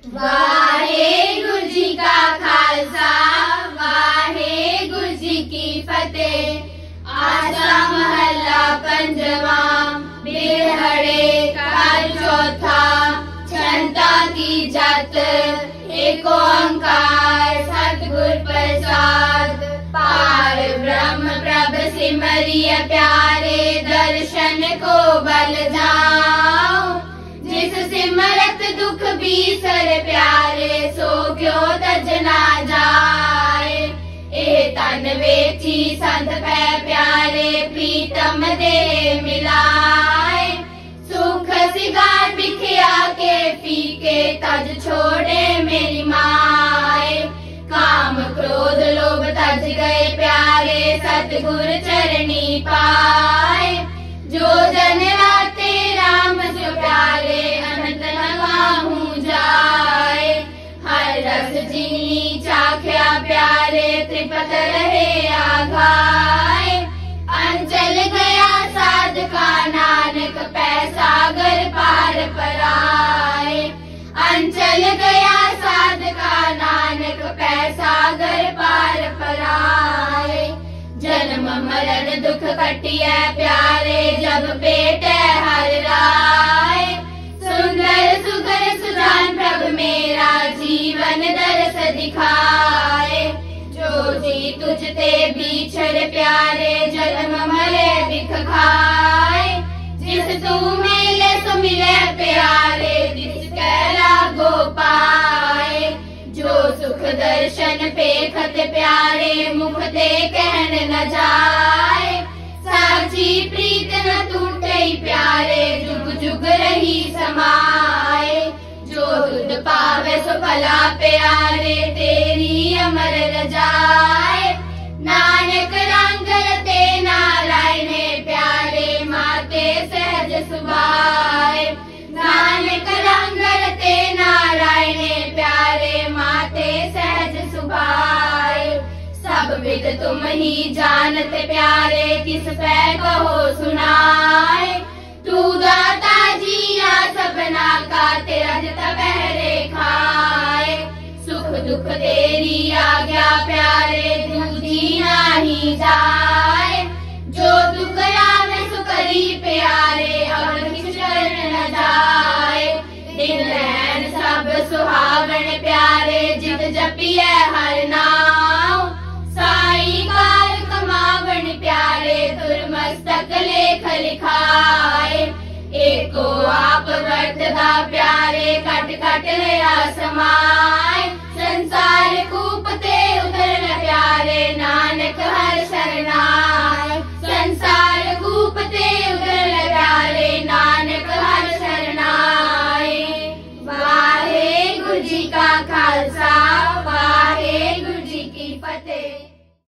वाहेगुरु जी का खालसा, वाहेगुरु जी की फतेह। आसा महला पंजवा, बिरहड़े काल चौथा। क्षमता की जत एक ओंकार, सतगुर प्रसाद। पार ब्रह्म प्रभ सिमरिय प्यारे, दर्शन को बल जाओ। जिस सिमरत दुख बीसर प्यारे, सो क्यों तज ना जाए। ए तन वेची संत पै प्यारे, प्रीतम दे मिलाए। सुख सिगार बिखिया के फीके, तज छोड़े मेरी माए। काम क्रोध लोभ तज गए प्यारे, सतगुर चरणी पाए। जो जन राते राम जो प्यारे, अनंत नगाहू जाए। हर रस जिनी चाख्या प्यारे, त्रिपत रहे आघाए। अंचल गया साध का नानक, पैसागर पार पराए। अंचल गया साध का नानक, पैसागर पार पराए। जन्म मरण दुख कटिया प्यारे, जब पेट हर राय। सुंदर सुगर सुजान प्रभु मेरा, जीवन दरस दिखाए। जो जी तुझ ते बिछड़ प्यारे, जन्म मरे बिख खाए। जिस तू मिले सो मिले प्यारे, जिस कैला गो पाए। जो सुख दर्शन पेखत प्यारे, मुख ते कहन न जाए। साची प्रीत न टूटे प्यारे, जुग जुग रही समाए। जो तुध पावे सो भला प्यारे, तेरी अमर रजाए। नानक रंग रते नारायण प्यारे, माते सहज सुभाए। नानक रंग रते नारायण प्यारे, माते सहज सुभाए। सब विद तुम ही जानत प्यारे, किस पै कहो सुनाए। तू दाता जिया सबना का, तेरा जिता बहरे खाए। सुख दुख तेरी आज्ञा प्यारे, दूधी नाही जाए। जो तू करावे सो करी प्यारे, और किस शरण न जाए। दिन रैन सब सुहावन प्यारे, जित जपिए हर नाम। साई कार कमावन प्यारे, दुर्मस्तक लेख लिखाए। एको आप वर्तदा प्यारे, कट कट रहा समाए। संसार कूप ते उतरन प्यारे, नानक हर शरणाए। संसार कूप ते उतरन प्यारे, नानक हर शरणाए। वाहेगुरु जी का खालसा, वाहेगुरु